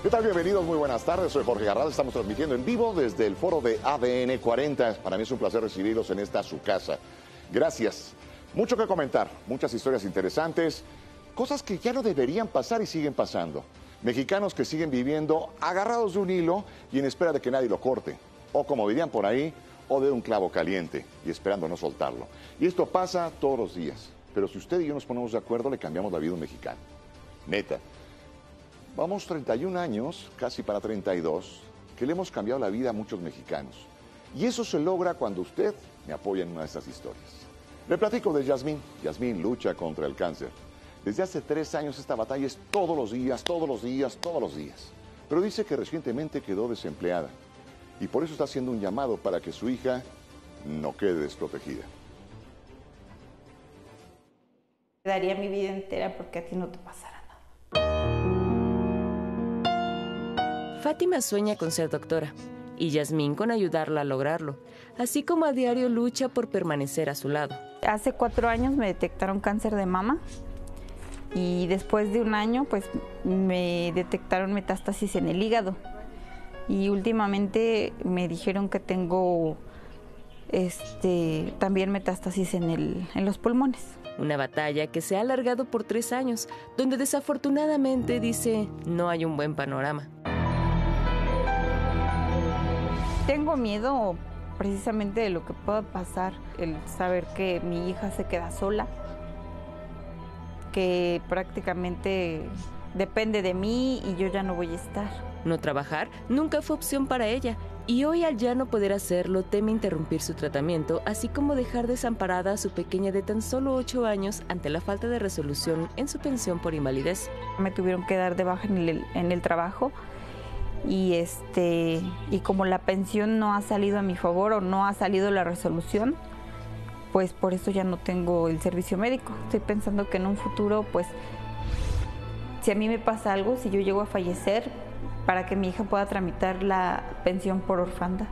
¿Qué tal? Bienvenidos, muy buenas tardes. Soy Jorge Garral, estamos transmitiendo en vivo desde el foro de ADN 40. Para mí es un placer recibirlos en esta su casa. Gracias. Mucho que comentar, muchas historias interesantes, cosas que ya no deberían pasar y siguen pasando. Mexicanos que siguen viviendo agarrados de un hilo y en espera de que nadie lo corte. O como dirían por ahí, o de un clavo caliente y esperando no soltarlo. Y esto pasa todos los días. Pero si usted y yo nos ponemos de acuerdo, le cambiamos la vida a un mexicano. Neta. Vamos 31 años, casi para 32, que le hemos cambiado la vida a muchos mexicanos. Y eso se logra cuando usted me apoya en una de estas historias. Le platico de Yasmín. Yasmín lucha contra el cáncer. Desde hace 3 años esta batalla es todos los días, todos los días, todos los días. Pero dice que recientemente quedó desempleada. Y por eso está haciendo un llamado para que su hija no quede desprotegida. Daría mi vida entera porque a ti no te pasará nada. Fátima sueña con ser doctora y Yasmín con ayudarla a lograrlo, así como a diario lucha por permanecer a su lado. Hace 4 años me detectaron cáncer de mama y después de 1 año pues me detectaron metástasis en el hígado y últimamente me dijeron que tengo también metástasis en los pulmones. Una batalla que se ha alargado por 3 años, donde desafortunadamente dice no hay un buen panorama. Tengo miedo precisamente de lo que pueda pasar, el saber que mi hija se queda sola, que prácticamente depende de mí y yo ya no voy a estar. No trabajar nunca fue opción para ella y hoy al ya no poder hacerlo teme interrumpir su tratamiento, así como dejar desamparada a su pequeña de tan solo 8 años ante la falta de resolución en su pensión por invalidez. Me tuvieron que dar de baja en el trabajo. Y como la pensión no ha salido a mi favor o no ha salido la resolución, pues por eso ya no tengo el servicio médico. Estoy pensando que en un futuro, pues, si a mí me pasa algo, si yo llego a fallecer, para que mi hija pueda tramitar la pensión por orfandad.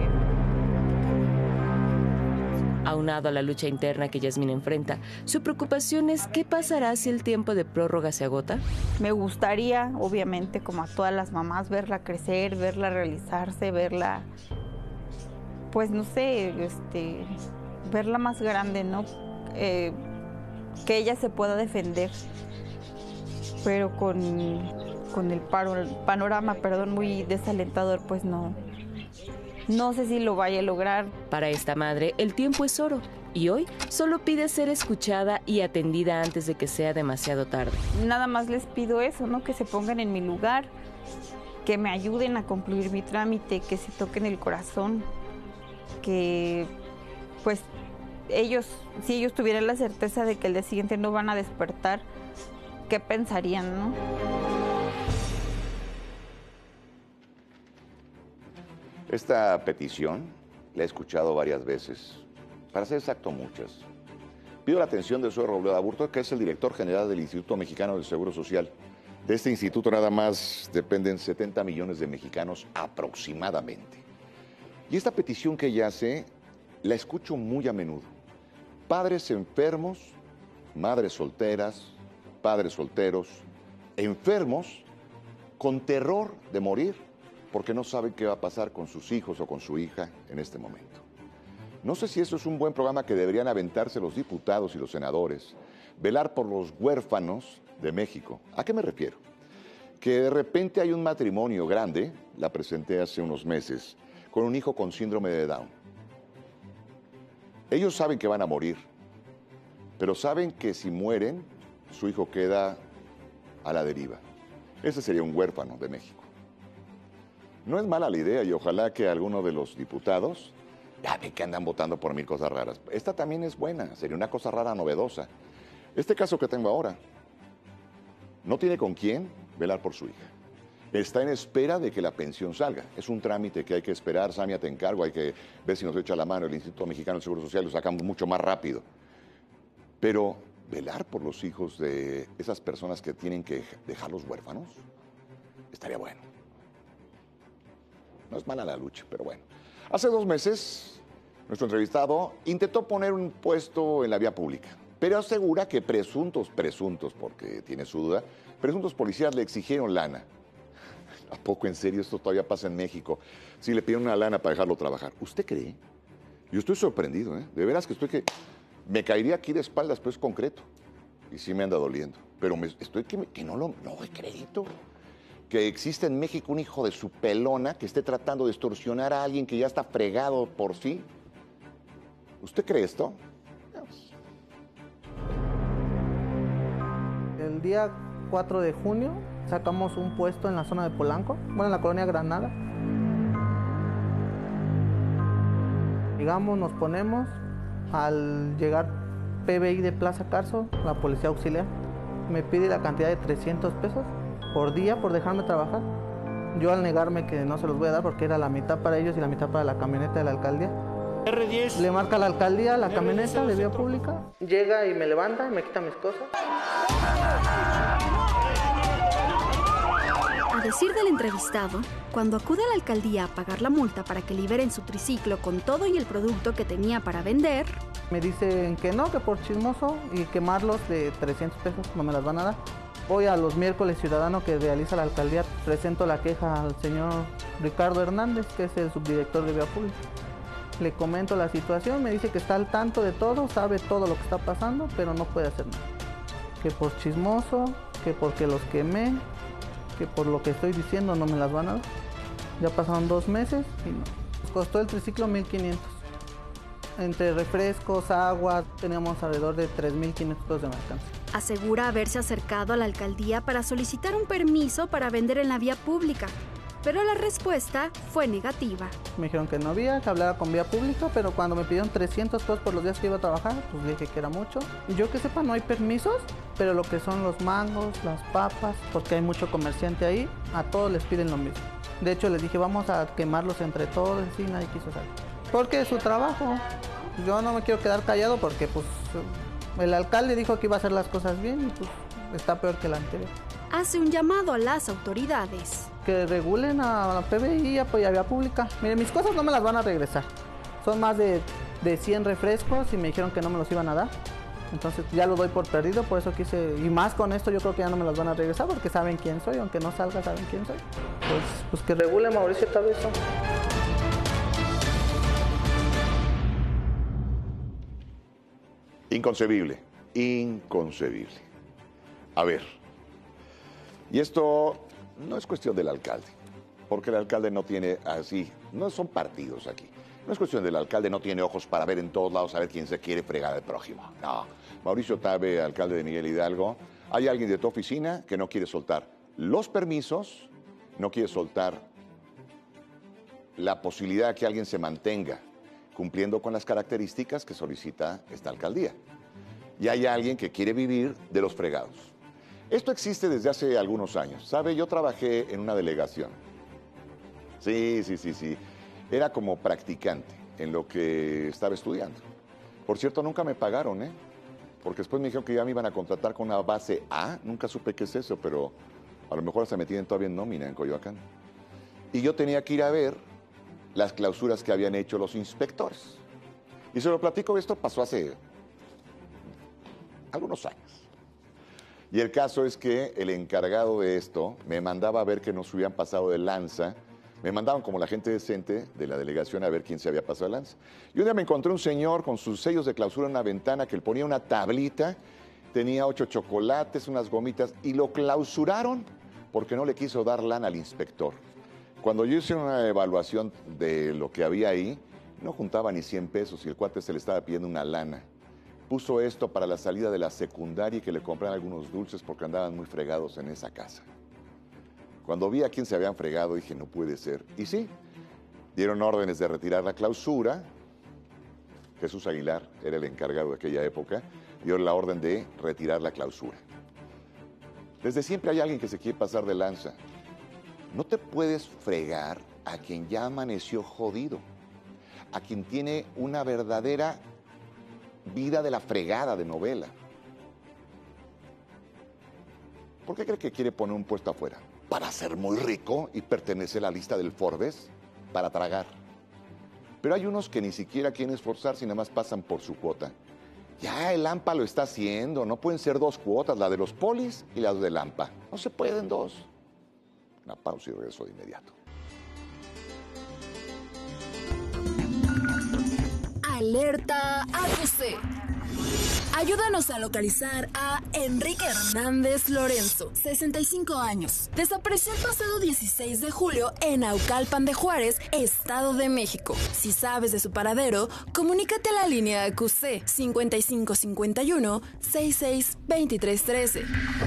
Aunado a la lucha interna que Yasmín enfrenta, su preocupación es qué pasará si el tiempo de prórroga se agota. Me gustaría, obviamente, como a todas las mamás, verla crecer, verla realizarse, verla, pues no sé, verla más grande, ¿no? Que ella se pueda defender, pero con el panorama, muy desalentador, pues no sé si lo vaya a lograr. Para esta madre, el tiempo es oro y hoy solo pide ser escuchada y atendida antes de que sea demasiado tarde. Nada más les pido eso, ¿no? Que se pongan en mi lugar, que me ayuden a concluir mi trámite, que se toquen el corazón, que pues si ellos tuvieran la certeza de que el día siguiente no van a despertar, ¿qué pensarían, no? Esta petición la he escuchado varias veces, para ser exacto muchas. Pido la atención del señor Robledo Aburto, que es el director general del Instituto Mexicano del Seguro Social. De este instituto nada más dependen 70 millones de mexicanos aproximadamente. Y esta petición que ella hace, la escucho muy a menudo. Padres enfermos, madres solteras, padres solteros, enfermos, con terror de morir, porque no saben qué va a pasar con sus hijos o con su hija en este momento. No sé si eso es un buen programa que deberían aventarse los diputados y los senadores, velar por los huérfanos de México. ¿A qué me refiero? Que de repente hay un matrimonio grande, la presenté hace unos meses, con un hijo con síndrome de Down. Ellos saben que van a morir, pero saben que si mueren, su hijo queda a la deriva. Ese sería un huérfano de México. No es mala la idea y ojalá que alguno de los diputados, ya ven que andan votando por 1000 cosas raras. Esta también es buena, sería una cosa rara novedosa. Este caso que tengo ahora, no tiene con quién velar por su hija. Está en espera de que la pensión salga. Es un trámite que hay que esperar, Samia, te encargo, hay que ver si nos echa la mano el Instituto Mexicano del Seguro Social, lo sacamos mucho más rápido. Pero velar por los hijos de esas personas que tienen que dejarlos huérfanos, estaría bueno. No es mala la lucha, pero bueno. Hace 2 meses, nuestro entrevistado intentó poner un puesto en la vía pública, pero asegura que presuntos, porque tiene su duda, presuntos policías le exigieron lana. ¿A poco en serio esto todavía pasa en México? Si le piden una lana para dejarlo trabajar. ¿Usted cree? Yo estoy sorprendido, ¿eh? De veras que me caería aquí de espaldas, pero es concreto. Y sí me anda doliendo. Pero que no hay crédito. Que existe en México un hijo de su pelona que esté tratando de extorsionar a alguien que ya está fregado por sí. ¿Usted cree esto? El día 4 de junio sacamos un puesto en la zona de Polanco, bueno, en la colonia Granada. Llegamos, nos ponemos, al llegar PBI de Plaza Carso, la policía auxiliar, me pide la cantidad de 300 pesos por día por dejarme trabajar. Yo al negarme que no se los voy a dar porque era la mitad para ellos y la mitad para la camioneta de la alcaldía. R10. Le marca a la alcaldía la camioneta de vía pública, llega y me levanta y me quita mis cosas. A decir del entrevistado, cuando acude a la alcaldía a pagar la multa para que liberen su triciclo con todo y el producto que tenía para vender, me dicen que no, que por chismoso y quemarlos de 300 pesos no me las van a dar. Voy a los miércoles ciudadano que realiza la alcaldía, presento la queja al señor Ricardo Hernández, que es el subdirector de vía pública. Le comento la situación, me dice que está al tanto de todo, sabe todo lo que está pasando, pero no puede hacer nada. Que por chismoso, que porque los quemé, que por lo que estoy diciendo no me las van a dar. Ya pasaron 2 meses y no. Nos costó el triciclo 1,500. Entre refrescos, agua, teníamos alrededor de 3,500 de mercancía. asegura haberse acercado a la alcaldía para solicitar un permiso para vender en la vía pública, pero la respuesta fue negativa. Me dijeron que no había, que hablara con vía pública, pero cuando me pidieron 300 pesos por los días que iba a trabajar, pues dije que era mucho. Yo que sepa, no hay permisos, pero lo que son los mangos, las papas, porque hay mucho comerciante ahí, a todos les piden lo mismo. De hecho, les dije, vamos a quemarlos entre todos, y nadie quiso salir. Porque es su trabajo. Yo no me quiero quedar callado porque, pues, el alcalde dijo que iba a hacer las cosas bien y, pues, está peor que la anterior. Hace un llamado a las autoridades. Que regulen a la PBI y a vía pública. Miren, mis cosas no me las van a regresar. Son más de 100 refrescos y me dijeron que no me los iban a dar. Entonces ya lo doy por perdido, por eso quise, y más con esto yo creo que ya no me los van a regresar porque saben quién soy, aunque no salga saben quién soy. Pues que regule Mauricio tal vez eso. Inconcebible, inconcebible. A ver, y esto no es cuestión del alcalde, porque el alcalde no tiene así, no son partidos aquí. No es cuestión del alcalde, no tiene ojos para ver en todos lados, a ver quién se quiere fregar al prójimo. No, Mauricio Tabe, alcalde de Miguel Hidalgo, hay alguien de tu oficina que no quiere soltar los permisos, no quiere soltar la posibilidad de que alguien se mantenga cumpliendo con las características que solicita esta alcaldía. Y hay alguien que quiere vivir de los fregados. Esto existe desde hace algunos años. ¿Sabe? Yo trabajé en una delegación. Sí. Era como practicante en lo que estaba estudiando. Por cierto, nunca me pagaron, ¿eh? Porque después me dijeron que ya me iban a contratar con una base A. Nunca supe qué es eso, pero a lo mejor hasta me tienen todavía en nómina en Coyoacán. Y yo tenía que ir a ver las clausuras que habían hecho los inspectores. Y se lo platico, esto pasó hace algunos años. Y el caso es que el encargado de esto me mandaba a ver que nos hubieran pasado de lanza. Me mandaban como la gente decente de la delegación a ver quién se había pasado de lanza. Y un día me encontré un señor con sus sellos de clausura en una ventana que él ponía una tablita, tenía 8 chocolates, unas gomitas, y lo clausuraron porque no le quiso dar lana al inspector. Cuando yo hice una evaluación de lo que había ahí, no juntaba ni 100 pesos y el cuate se le estaba pidiendo una lana. Puso esto para la salida de la secundaria y que le compraran algunos dulces porque andaban muy fregados en esa casa. Cuando vi a quién se habían fregado, dije, no puede ser. Y sí, dieron órdenes de retirar la clausura. Jesús Aguilar era el encargado de aquella época. Dio la orden de retirar la clausura. Desde siempre hay alguien que se quiere pasar de lanza. No te puedes fregar a quien ya amaneció jodido, a quien tiene una verdadera vida de la fregada de novela. ¿Por qué cree que quiere poner un puesto afuera? Para ser muy rico y pertenecer a la lista del Forbes para tragar. Pero hay unos que ni siquiera quieren esforzarse y nada más pasan por su cuota. Ya el AMPA lo está haciendo, no pueden ser 2 cuotas, la de los polis y la del AMPA. No se pueden 2. Una pausa y regreso de inmediato. Alerta AQC. Ayúdanos a localizar a Enrique Hernández Lorenzo, 65 años. Desapareció el pasado 16 de julio en Naucalpan de Juárez, Estado de México. Si sabes de su paradero, comunícate a la línea AQC 5551 66 23 13.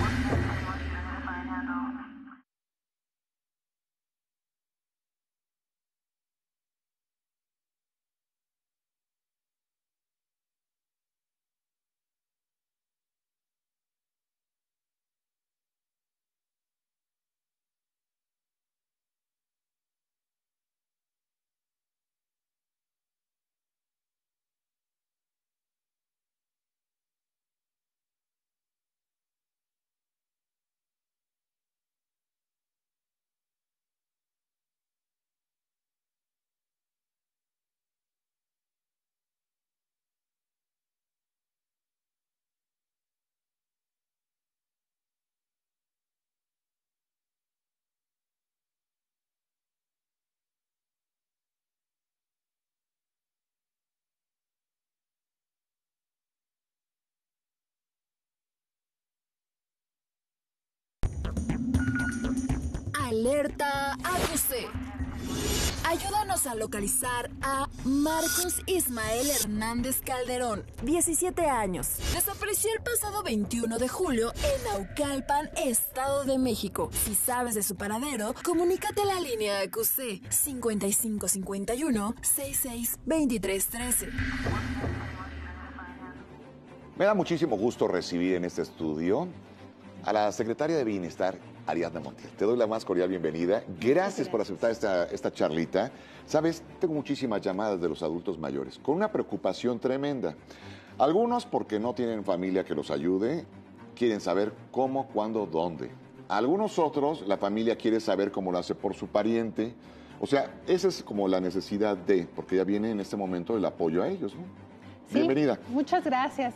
Alerta AQC. Ayúdanos a localizar a Marcos Ismael Hernández Calderón, 17 años. Desapareció el pasado 21 de julio en Naucalpan, Estado de México. Si sabes de su paradero, comunícate a la línea AQC 5551 66 23 13. Me da muchísimo gusto recibir en este estudio a la secretaria de Bienestar, Ariadna Montiel. Te doy la más cordial bienvenida. Gracias por aceptar esta charlita. Sabes, tengo muchísimas llamadas de los adultos mayores con una preocupación tremenda. Algunos porque no tienen familia que los ayude, quieren saber cómo, cuándo, dónde. Algunos otros, la familia quiere saber cómo lo hace por su pariente. O sea, esa es como la necesidad porque ya viene en este momento el apoyo a ellos, ¿no? Sí, bienvenida. Muchas gracias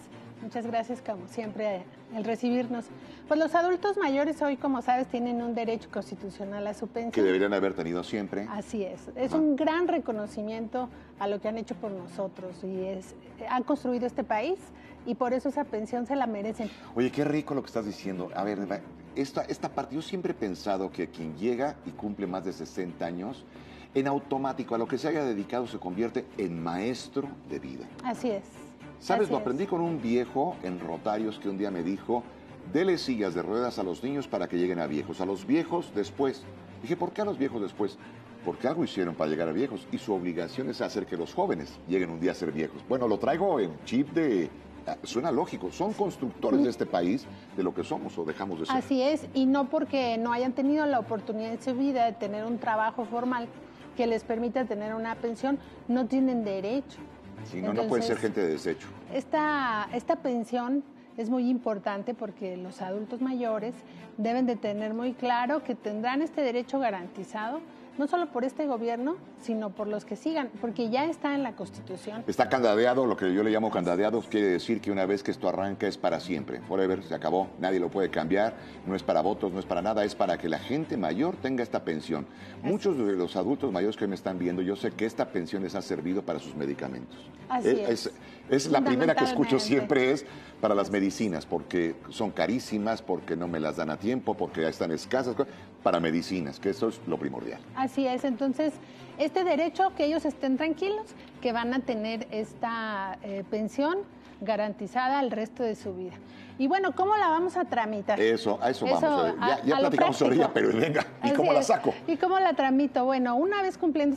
como siempre el recibirnos. Pues los adultos mayores hoy, como sabes, tienen un derecho constitucional a su pensión. Que deberían haber tenido siempre. Así es. Es un gran reconocimiento a lo que han hecho por nosotros y han construido este país y por eso esa pensión se la merecen. Oye, qué rico lo que estás diciendo. A ver, esta parte, yo siempre he pensado que quien llega y cumple más de 60 años, en automático a lo que se haya dedicado se convierte en maestro de vida. Así es. ¿Sabes? Lo aprendí con un viejo en Rotarios que un día me dijo, dele sillas de ruedas a los niños para que lleguen a viejos, a los viejos después. Dije, ¿por qué a los viejos después? Porque algo hicieron para llegar a viejos y su obligación es hacer que los jóvenes lleguen un día a ser viejos. Bueno, lo traigo en chip de... Suena lógico, son constructores de este país, de lo que somos o dejamos de ser. Así es, y no porque no hayan tenido la oportunidad en su vida de tener un trabajo formal que les permita tener una pensión, no tienen derecho. Si no, no puede ser gente de desecho. Esta pensión es muy importante porque los adultos mayores deben de tener muy claro que tendrán este derecho garantizado, no solo por este gobierno, sino por los que sigan, porque ya está en la Constitución. Está candadeado, lo que yo le llamo candadeado, quiere decir que una vez que esto arranca es para siempre. Forever, se acabó, nadie lo puede cambiar, no es para votos, no es para nada, es para que la gente mayor tenga esta pensión. Muchos de los adultos mayores que me están viendo, yo sé que esta pensión les ha servido para sus medicamentos. Así es la primera que escucho siempre es para las medicinas, porque son carísimas, porque no me las dan a tiempo, porque ya están escasas, para medicinas, que eso es lo primordial. Así es, entonces, este derecho, que ellos estén tranquilos, que van a tener esta pensión garantizada el resto de su vida. Y bueno, ¿cómo la vamos a tramitar? A eso vamos. Ya platicamos sobre ella, pero venga, ¿y cómo la saco? ¿Y cómo la tramito? Bueno, una vez cumpliendo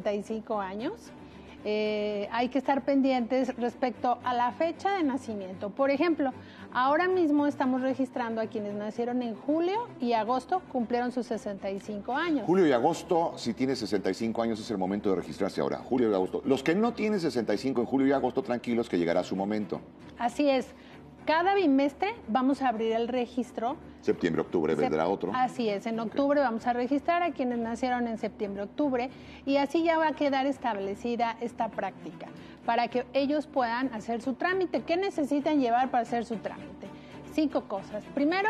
65 años, hay que estar pendientes respecto a la fecha de nacimiento. Por ejemplo, ahora mismo estamos registrando a quienes nacieron en julio y agosto, cumplieron sus 65 años. Julio y agosto, si tienes 65 años, es el momento de registrarse ahora. Julio y agosto. Los que no tienen 65 en julio y agosto, tranquilos que llegará su momento. Así es. Cada bimestre vamos a abrir el registro. Septiembre, octubre, vendrá otro. Así es, en octubre vamos a registrar a quienes nacieron en septiembre, octubre, y así ya va a quedar establecida esta práctica, para que ellos puedan hacer su trámite. ¿Qué necesitan llevar para hacer su trámite? 5 cosas. Primero,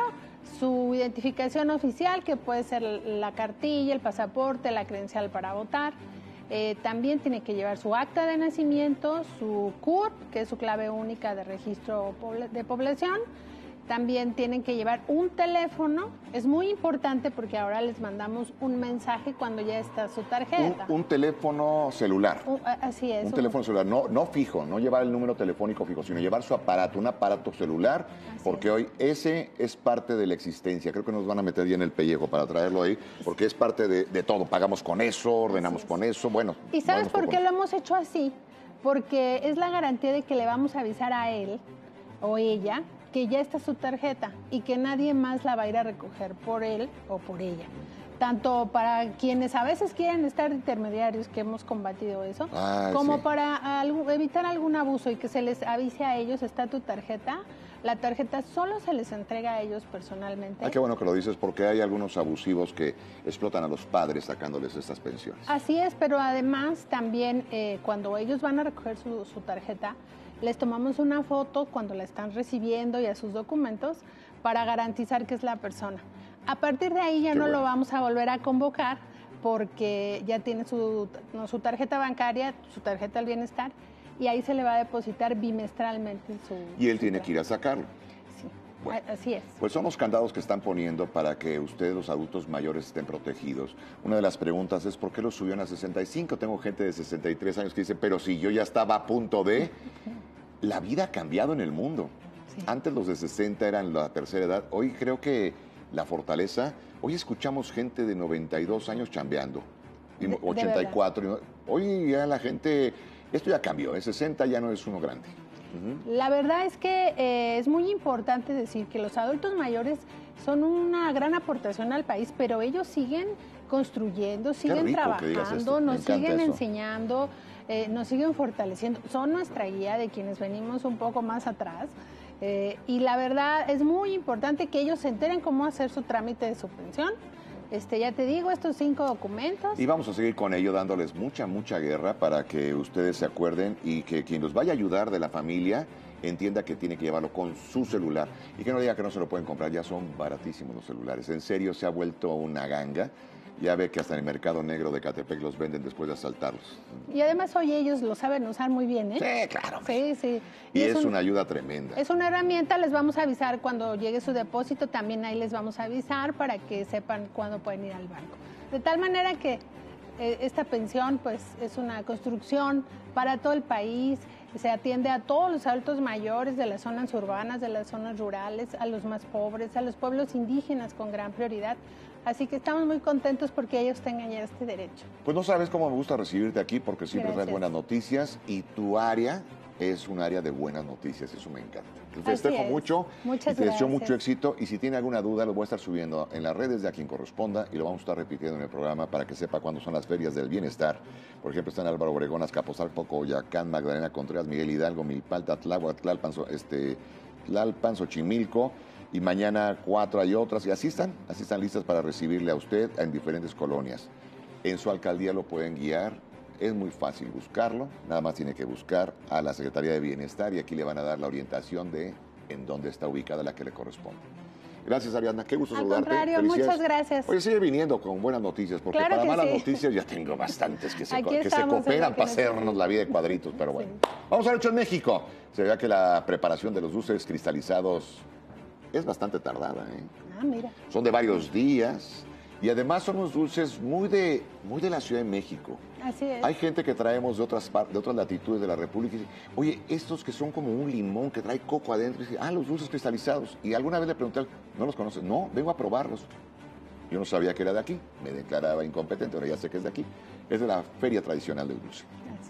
su identificación oficial, que puede ser la cartilla, el pasaporte, la credencial para votar. También tiene que llevar su acta de nacimiento, su CURP, que es su clave única de registro de población. También tienen que llevar un teléfono. Es muy importante porque ahora les mandamos un mensaje cuando ya está su tarjeta. Un teléfono celular. Así es. Un teléfono celular, no fijo, no llevar el número telefónico fijo, sino llevar su aparato, un aparato celular, porque hoy ese es parte de la existencia. Creo que nos van a meter ya en el pellejo para traerlo ahí, porque es parte de todo. Pagamos con eso, ordenamos con eso, bueno. ¿Y sabes por qué lo hemos hecho así? Porque es la garantía de que le vamos a avisar a él o ella que ya está su tarjeta y que nadie más la va a ir a recoger por él o por ella. Tanto para quienes a veces quieren estar intermediarios, que hemos combatido eso, como para evitar algún abuso y que se les avise a ellos, está tu tarjeta. La tarjeta solo se les entrega a ellos personalmente. Qué bueno que lo dices, porque hay algunos abusivos que explotan a los padres sacándoles estas pensiones. Así es, pero además también cuando ellos van a recoger su tarjeta, les tomamos una foto cuando la están recibiendo y a sus documentos para garantizar que es la persona. A partir de ahí ya no lo vamos a volver a convocar porque ya tiene su tarjeta bancaria, su tarjeta del bienestar, y ahí se le va a depositar bimestralmente su... Y él tiene que ir a sacarlo. Sí, bueno, así es. Pues son los candados que están poniendo para que ustedes, los adultos mayores, estén protegidos. Una de las preguntas es, ¿por qué lo subieron a 65? Tengo gente de 63 años que dice, pero si yo ya estaba a punto de... La vida ha cambiado en el mundo. Sí. Antes los de 60 eran la tercera edad. Hoy creo que la fortaleza... Hoy escuchamos gente de 92 años chambeando. 84. Hoy ya la gente... Esto ya cambió. En 60 ya no es uno grande. La verdad es que es muy importante decir que los adultos mayores son una gran aportación al país, pero ellos siguen construyendo, siguen trabajando, nos siguen enseñando, nos siguen fortaleciendo. Son nuestra guía de quienes venimos un poco más atrás. Y la verdad es muy importante que ellos se enteren cómo hacer su trámite de su pensión. Ya te digo, estos 5 documentos. Y vamos a seguir con ello dándoles mucha guerra para que ustedes se acuerden y que quien los vaya a ayudar de la familia entienda que tiene que llevarlo con su celular y que no diga que no se lo pueden comprar, ya son baratísimos los celulares. En serio, se ha vuelto una ganga. Ya ve que hasta en el mercado negro de Catepec los venden después de asaltarlos. Y además hoy ellos lo saben usar muy bien, ¿eh? Sí, claro. Sí. Y es una ayuda tremenda. Es una herramienta, les vamos a avisar cuando llegue su depósito, también ahí les vamos a avisar para que sepan cuándo pueden ir al banco. De tal manera que esta pensión pues es una construcción para todo el país, se atiende a todos los adultos mayores de las zonas urbanas, de las zonas rurales, a los más pobres, a los pueblos indígenas con gran prioridad. Así que estamos muy contentos porque ellos tengan ya este derecho. Pues no sabes cómo me gusta recibirte aquí porque siempre traes buenas noticias y tu área es un área de buenas noticias, eso me encanta. Te festejo mucho y te deseo mucho éxito y si tiene alguna duda lo voy a estar subiendo en las redes de a quien corresponda y lo vamos a estar repitiendo en el programa para que sepa cuándo son las ferias del bienestar. Por ejemplo, están Álvaro Obregón, Azcapotzalco, Coyoacán, Magdalena Contreras, Miguel Hidalgo, Milpalta, Tláhuac, Tlalpan, Xochimilco. Y mañana 4 hay otras, y así están listas para recibirle a usted en diferentes colonias. En su alcaldía lo pueden guiar, es muy fácil buscarlo, nada más tiene que buscar a la Secretaría de Bienestar y aquí le van a dar la orientación de en dónde está ubicada la que le corresponde. Gracias, Ariadna, qué gusto saludarte. Al contrario, muchas gracias. Oye, sigue viniendo con buenas noticias, porque para malas noticias ya tengo bastantes que se cooperan para hacernos la vida de cuadritos, pero bueno. Sí. Vamos a ver hecho en México. Se ve que la preparación de los dulces cristalizados es bastante tardada, ¿eh? Mira. Son de varios días y además son unos dulces muy de la Ciudad de México. Así es. Hay gente que traemos de otras latitudes de la República y dice, oye, estos que son como un limón que trae coco adentro, y dice, los dulces cristalizados. Y alguna vez le pregunté, ¿no los conoces? No, vengo a probarlos. Yo no sabía que era de aquí, me declaraba incompetente, ahora ya sé que es de aquí. Es de la feria tradicional del dulce.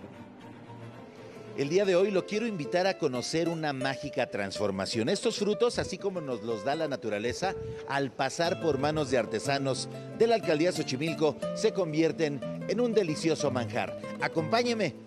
El día de hoy lo quiero invitar a conocer una mágica transformación. Estos frutos, así como nos los da la naturaleza, al pasar por manos de artesanos de la alcaldía Xochimilco, se convierten en un delicioso manjar. Acompáñeme.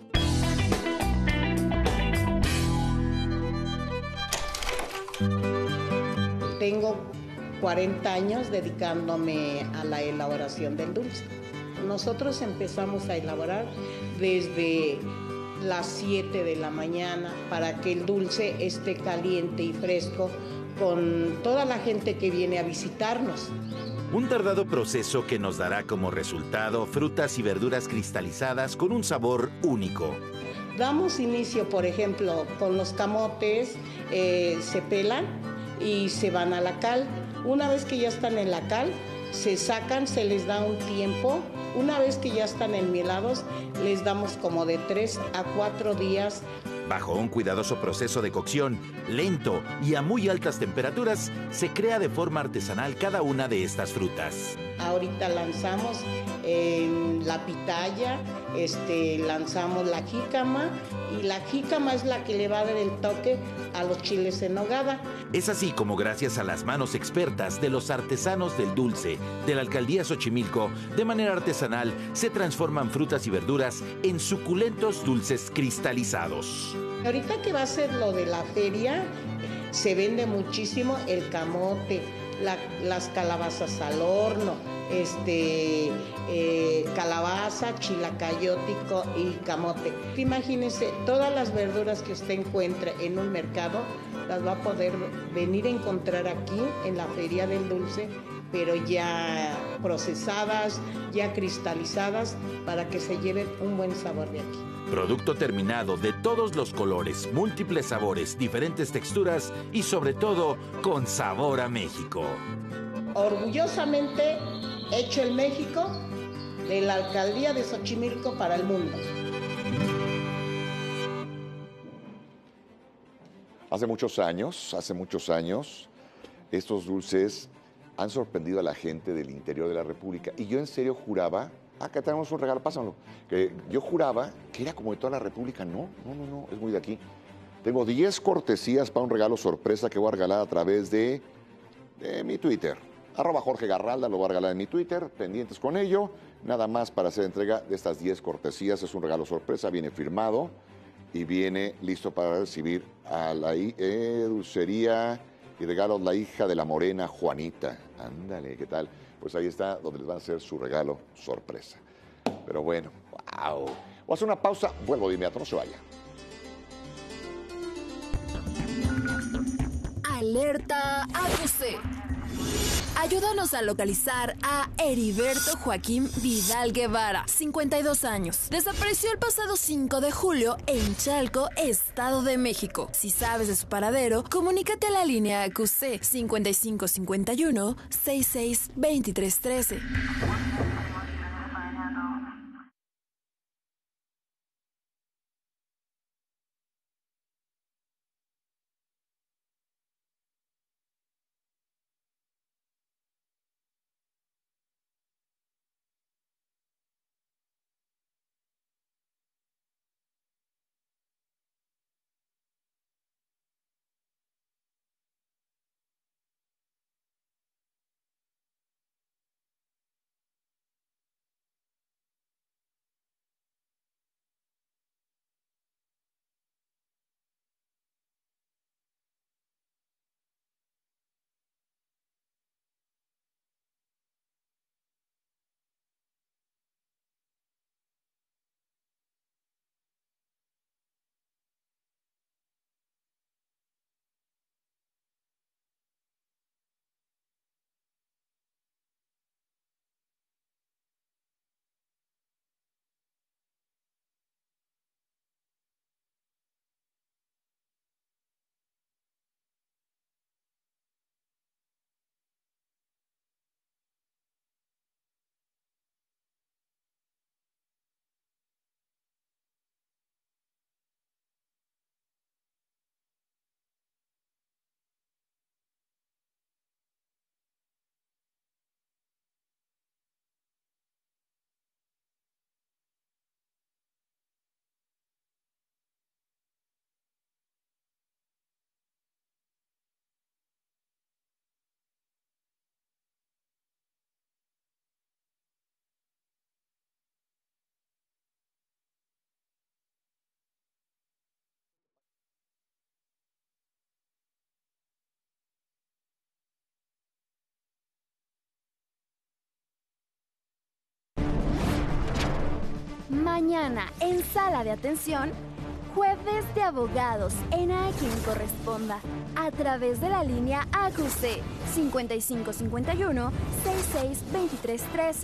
Tengo 40 años dedicándome a la elaboración del dulce. Nosotros empezamos a elaborar desde las 7 de la mañana para que el dulce esté caliente y fresco con toda la gente que viene a visitarnos. Un tardado proceso que nos dará como resultado frutas y verduras cristalizadas con un sabor único. Damos inicio, por ejemplo, con los camotes, se pelan y se van a la cal. Una vez que ya están en la cal, se sacan, se les da un tiempo. Una vez que ya están enmielados, les damos como de 3 a 4 días. Bajo un cuidadoso proceso de cocción, lento y a muy altas temperaturas, se crea de forma artesanal cada una de estas frutas. Ahorita lanzamos la pitaya, lanzamos la jícama, y la jícama es la que le va a dar el toque a los chiles en nogada. Es así como gracias a las manos expertas de los artesanos del dulce de la Alcaldía Xochimilco, de manera artesanal se transforman frutas y verduras en suculentos dulces cristalizados. Ahorita que va a ser lo de la feria, se vende muchísimo el camote, las calabazas al horno, calabaza, chilacayótico y camote. Imagínense, todas las verduras que usted encuentre en un mercado las va a poder venir a encontrar aquí en la Feria del Dulce, pero ya procesadas, ya cristalizadas, para que se lleven un buen sabor de aquí. Producto terminado de todos los colores, múltiples sabores, diferentes texturas y sobre todo con sabor a México. Orgullosamente hecho en México, de la Alcaldía de Xochimilco para el mundo. Hace muchos años, estos dulces han sorprendido a la gente del interior de la República. Y yo en serio juraba, acá tenemos un regalo, pásamelo, que yo juraba que era como de toda la República. No, es muy de aquí. Tengo 10 cortesías para un regalo sorpresa que voy a regalar a través de mi Twitter. @Jorge Garralda, lo voy a regalar en mi Twitter, pendientes con ello. Nada más para hacer entrega de estas 10 cortesías. Es un regalo sorpresa, viene firmado y viene listo para recibir a la dulcería y regalos La Hija de la Morena, Juanita. Ándale, ¿qué tal? Pues ahí está donde les va a hacer su regalo sorpresa. Pero bueno, wow. Voy a hacer una pausa, vuelvo de inmediato, no se vaya. Alerta AQC. Ayúdanos a localizar a Heriberto Joaquín Vidal Guevara, 52 años. Desapareció el pasado 5 de julio en Chalco, Estado de México. Si sabes de su paradero, comunícate a la línea AQC 5551 66 23 13. Mañana, en Sala de Atención, Jueves de Abogados en A Quien Corresponda, a través de la línea AQC 5551-662313.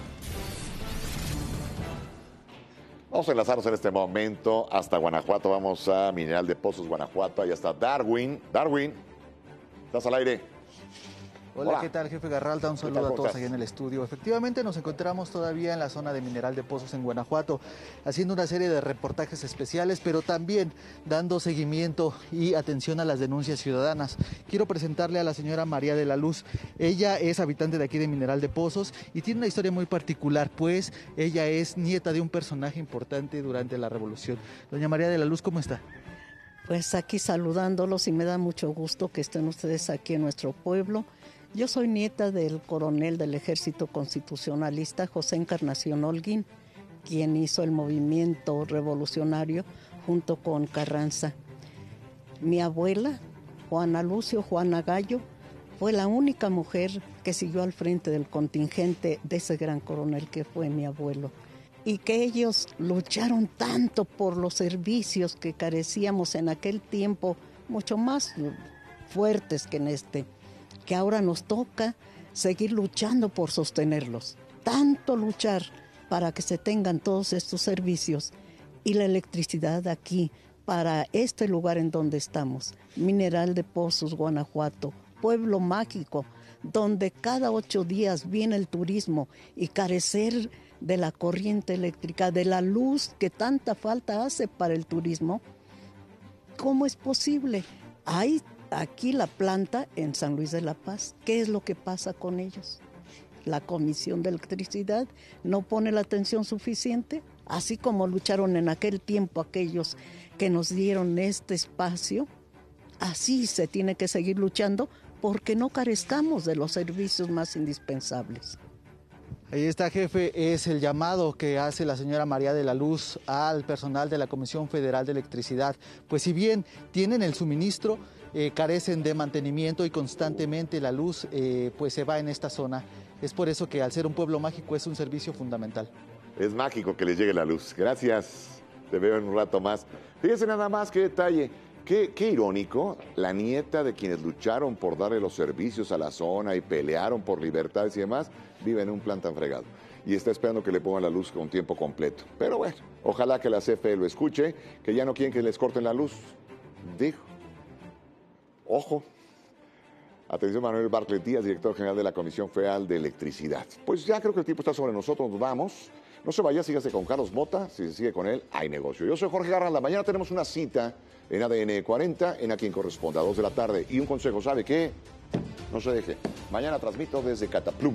Vamos a enlazarnos en este momento hasta Guanajuato. Vamos a Mineral de Pozos, Guanajuato. Ahí está Darwin. Darwin, ¿estás al aire? Hola, ¿qué tal, jefe Garralda? Un saludo a todos allá en el estudio. Efectivamente, nos encontramos todavía en la zona de Mineral de Pozos en Guanajuato, haciendo una serie de reportajes especiales, pero también dando seguimiento y atención a las denuncias ciudadanas. Quiero presentarle a la señora María de la Luz. Ella es habitante de aquí de Mineral de Pozos y tiene una historia muy particular, pues ella es nieta de un personaje importante durante la Revolución. Doña María de la Luz, ¿cómo está? Pues aquí saludándolos y me da mucho gusto que estén ustedes aquí en nuestro pueblo. Yo soy nieta del coronel del Ejército Constitucionalista José Encarnación Holguín, quien hizo el movimiento revolucionario junto con Carranza. Mi abuela, Juana Gallo, fue la única mujer que siguió al frente del contingente de ese gran coronel que fue mi abuelo. Y que ellos lucharon tanto por los servicios que carecíamos en aquel tiempo, mucho más fuertes que en este, que ahora nos toca seguir luchando por sostenerlos. Tanto luchar para que se tengan todos estos servicios y la electricidad aquí, para este lugar en donde estamos, Mineral de Pozos, Guanajuato, pueblo mágico, donde cada 8 días viene el turismo y carecer de la corriente eléctrica, de la luz que tanta falta hace para el turismo. ¿Cómo es posible? Hay aquí la planta en San Luis de la Paz. ¿Qué es lo que pasa con ellos? La Comisión de Electricidad no pone la atención suficiente, así como lucharon en aquel tiempo aquellos que nos dieron este espacio. Así se tiene que seguir luchando porque no carezcamos de los servicios más indispensables. Ahí está, jefe, es el llamado que hace la señora María de la Luz al personal de la Comisión Federal de Electricidad. Pues si bien tienen el suministro, carecen de mantenimiento y constantemente la luz pues se va en esta zona. Es por eso que al ser un pueblo mágico es un servicio fundamental. Es mágico que les llegue la luz. Gracias. Te veo en un rato más. Fíjense nada más qué detalle. Qué irónico, la nieta de quienes lucharon por darle los servicios a la zona y pelearon por libertades y demás, vive en un plan tan fregado. Y está esperando que le pongan la luz con tiempo completo. Pero bueno, ojalá que la CFE lo escuche, que ya no quieren que les corten la luz. Dijo. Ojo. Atención, Manuel Bartlett Díaz, director general de la Comisión Federal de Electricidad. Pues ya creo que el tiempo está sobre nosotros, nos vamos. No se vaya, sígase con Carlos Mota, si se sigue con él, hay negocio. Yo soy Jorge Garralda, mañana tenemos una cita en ADN 40, en A Quien Corresponda, a 2 de la tarde. Y un consejo, ¿sabe qué? No se deje. Mañana transmito desde Cataplum.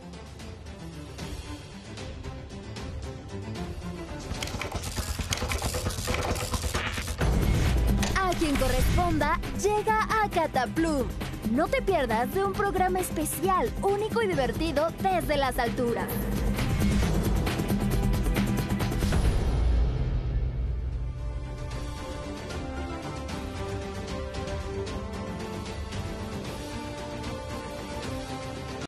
A Quien Corresponda llega a Cataplum. No te pierdas de un programa especial, único y divertido desde las alturas.